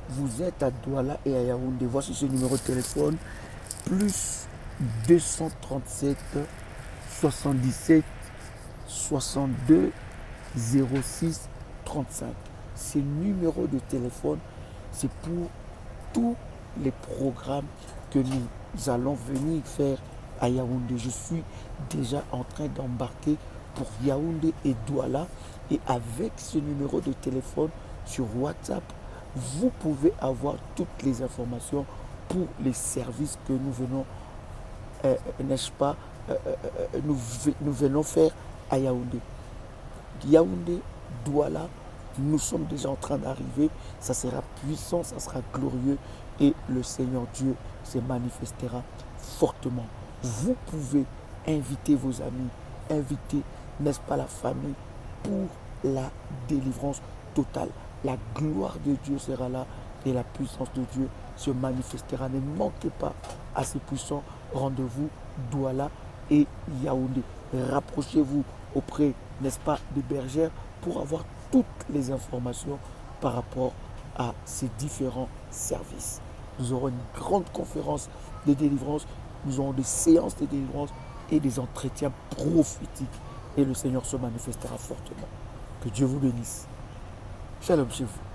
vous êtes à Douala et à Yaoundé, voici ce numéro de téléphone, plus 237 77 62 06 35. Ce numéro de téléphone, c'est pour tous les programmes que nous allons venir faire à Yaoundé. Je suis déjà en train d'embarquer pour Yaoundé et Douala. Et avec ce numéro de téléphone sur WhatsApp, vous pouvez avoir toutes les informations pour les services que nous venons, n'est-ce pas, nous venons faire à Yaoundé. Yaoundé, Douala, nous sommes déjà en train d'arriver. Ça sera puissant, ça sera glorieux et le Seigneur Dieu se manifestera fortement. Vous pouvez inviter vos amis, inviter, n'est-ce pas, la famille pour la délivrance totale. La gloire de Dieu sera là et la puissance de Dieu se manifestera. Ne manquez pas à ces puissants rendez-vous Douala et Yaoundé. Rapprochez-vous auprès, n'est-ce pas, des bergères pour avoir toutes les informations par rapport à ces différents services. Nous aurons une grande conférence de délivrance, nous aurons des séances de délivrance et des entretiens prophétiques. Et le Seigneur se manifestera fortement. Que Dieu vous bénisse. Shalom chez vous.